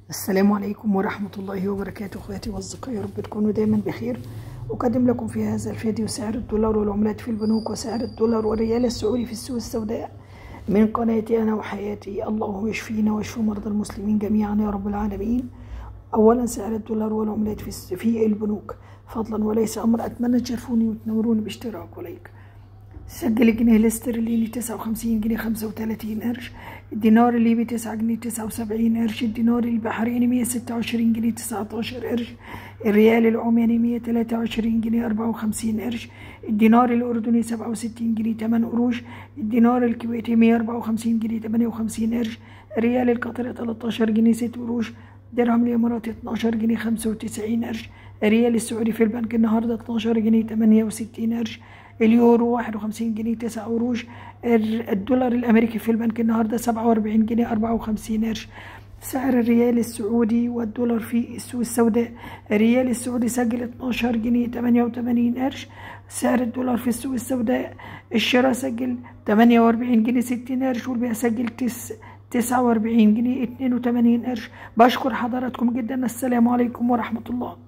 السلام عليكم ورحمة الله وبركاته اخواتي واصدقائي، يا رب تكونوا دايما بخير. أقدم لكم في هذا الفيديو سعر الدولار والعملات في البنوك وسعر الدولار والريال السعودي في السوق السوداء من قناتي أنا وحياتي. الله يشفينا ويشفي مرضى المسلمين جميعا يا رب العالمين. أولا سعر الدولار والعملات في البنوك، فضلا وليس أمر. أتمنى تشرفوني وتنوروني باشتراك ولايك. سجل الجنيه الاسترليني 59 جنيه 35 قرش، الدينار الليبي 9 جنيه 79 قرش، الدينار البحريني 126 جنيه 19 قرش، الريال العماني 123 جنيه 54 قرش، الدينار الأردني 67 جنيه 8 قروش، الدينار الكويتي 154 جنيه 58 قرش، الريال القطري 13 جنيه 6 قروش، درهم الإماراتي 12 جنيه 95 قرش، الريال السعودي في البنك النهارده 12 جنيه 68 قرش، اليورو 51 جنيه 9 قروش، الدولار الأمريكي في البنك النهارده 47 جنيه 54 قرش. سعر الريال السعودي والدولار في السوق السوداء، الريال السعودي سجل 12 جنيه 88 قرش، سعر الدولار في السوق السوداء الشراء سجل 48 جنيه 60 قرش، والبيع سجل 49 جنيه 82 قرش. بشكر حضراتكم جدا، السلام عليكم ورحمة الله.